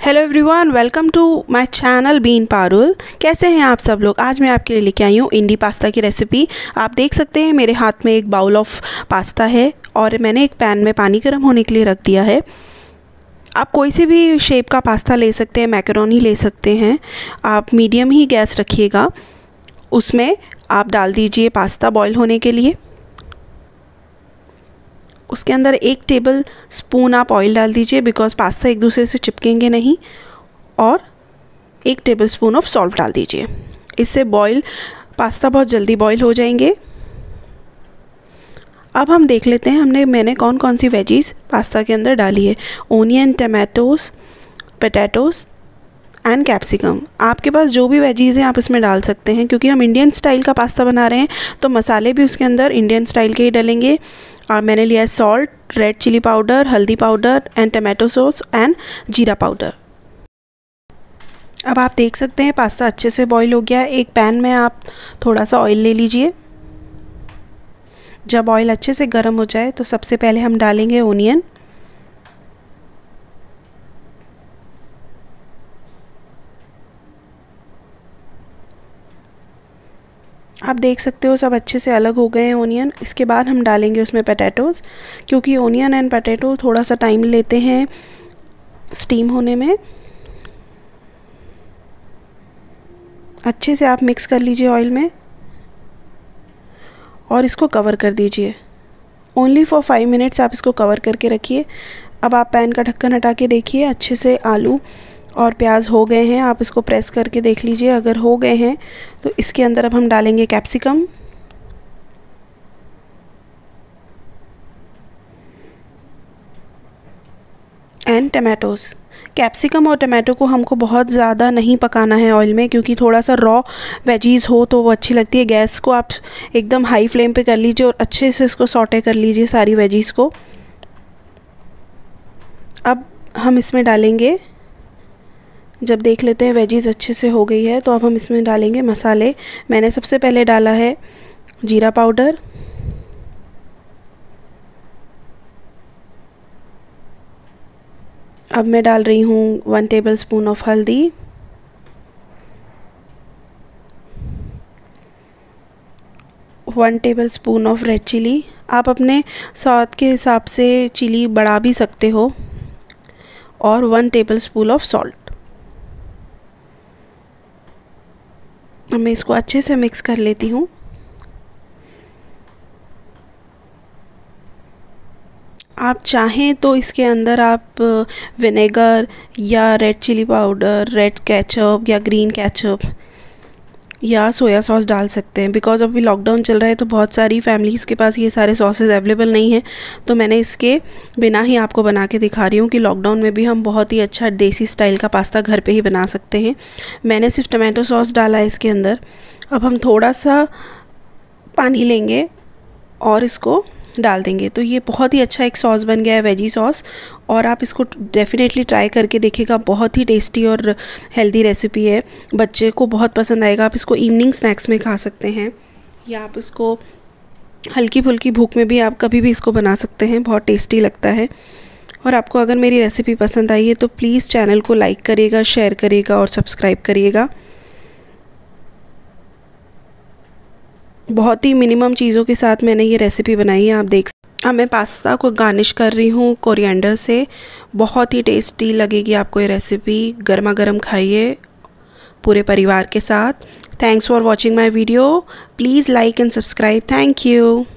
Hello everyone, welcome to my channel बीन पारुल। कैसे हैं आप सब लोग। आज मैं आपके लिए लेके आई हूँ इंडी पास्ता की रेसिपी। आप देख सकते हैं मेरे हाथ में एक बाउल ऑफ पास्ता है और मैंने एक पैन में पानी गर्म होने के लिए रख दिया है। आप कोई सी भी शेप का पास्ता ले सकते हैं, मैकरोनी ले सकते हैं। आप मीडियम ही गैस रखिएगा। उसमें आप डाल दीजिए पास्ता बॉईल होने के लिए। उसके अंदर 1 टेबल स्पून आप ऑयल डाल दीजिए, बिकॉज पास्ता एक दूसरे से चिपकेंगे नहीं। और 1 टेबल स्पून ऑफ सॉल्ट डाल दीजिए। इससे पास्ता बहुत जल्दी बॉईल हो जाएंगे। अब हम देख लेते हैं मैंने कौन कौन सी वेजीज़ पास्ता के अंदर डाली है। Onion, tomatoes, potatoes and capsicum. आपके पास जो भी वेजीज़ हैं आप इसमें डाल सकते हैं, क्योंकि हम इंडियन स्टाइल का पास्ता बना रहे हैं तो मसाले भी उसके अंदर इंडियन स्टाइल के ही डलेंगे। और मैंने लिया है सॉल्ट, रेड चिली पाउडर, हल्दी powder and tomato sauce and जीरा पाउडर। अब आप देख सकते हैं पास्ता अच्छे से बॉईल हो गया है। एक पैन में आप थोड़ा सा ऑयल ले लीजिए। जब ऑयल अच्छे से गर्म हो जाए तो सबसे पहले हम डालेंगे ओनियन। आप देख सकते हो सब अच्छे से अलग हो गए हैं ओनियन। इसके बाद हम डालेंगे उसमें पोटैटोज़, क्योंकि ओनियन एंड पोटैटो थोड़ा सा टाइम लेते हैं स्टीम होने में। अच्छे से आप मिक्स कर लीजिए ऑयल में और इसको कवर कर दीजिए। ओनली फॉर 5 मिनट्स आप इसको कवर करके रखिए। अब आप पैन का ढक्कन हटा के देखिए अच्छे से आलू और प्याज हो गए हैं। आप इसको प्रेस करके देख लीजिए, अगर हो गए हैं तो इसके अंदर अब हम डालेंगे कैप्सिकम एंड टमाटोज़। कैप्सिकम और टमाटो को हमको बहुत ज़्यादा नहीं पकाना है ऑयल में, क्योंकि थोड़ा सा रॉ वेजीज़ हो तो वो अच्छी लगती है। गैस को आप एकदम हाई फ्लेम पे कर लीजिए और अच्छे से इसको सॉटे कर लीजिए सारी वेजीज़ को। अब हम इसमें डालेंगे, जब देख लेते हैं वेजीज़ अच्छे से हो गई है तो अब हम इसमें डालेंगे मसाले। मैंने सबसे पहले डाला है जीरा पाउडर, अब मैं डाल रही हूँ 1 टेबल स्पून ऑफ हल्दी, 1 tablespoon of red chilli. आप अपने स्वाद के हिसाब से चिली बढ़ा भी सकते हो। और 1 टेबल स्पून ऑफ सॉल्ट। अब मैं इसको अच्छे से मिक्स कर लेती हूँ। आप चाहें तो इसके अंदर आप विनेगर या red chilli powder, red ketchup या ग्रीन केचप या सोया सॉस डाल सकते हैं। बिकॉज़ अभी लॉकडाउन चल रहा है तो बहुत सारी फैमिलीज़ के पास ये सारे सॉसेज अवेलेबल नहीं हैं, तो मैंने इसके बिना ही आपको बना के दिखा रही हूँ कि लॉकडाउन में भी हम बहुत ही अच्छा देसी स्टाइल का पास्ता घर पे ही बना सकते हैं। मैंने सिर्फ टमाटो सॉस डाला है इसके अंदर। अब हम थोड़ा सा पानी लेंगे और इसको डाल देंगे तो ये बहुत ही अच्छा एक सॉस बन गया है, वेजी सॉस। और आप इसको डेफिनेटली ट्राई करके देखिएगा, बहुत ही टेस्टी और हेल्दी रेसिपी है। बच्चे को बहुत पसंद आएगा। आप इसको इवनिंग स्नैक्स में खा सकते हैं या आप इसको हल्की फुल्की भूख में भी आप कभी भी इसको बना सकते हैं। बहुत टेस्टी लगता है। और आपको अगर मेरी रेसिपी पसंद आई है तो प्लीज़ चैनल को लाइक करिएगा, शेयर करिएगा और सब्सक्राइब करिएगा। बहुत ही मिनिमम चीज़ों के साथ मैंने ये रेसिपी बनाई है, आप देख। अब मैं पास्ता को गार्निश कर रही हूँ कोरिएंडर से। बहुत ही टेस्टी लगेगी आपको ये रेसिपी। गर्मा गर्म खाइए पूरे परिवार के साथ। Thanks for watching my video. Please like and subscribe. Thank you.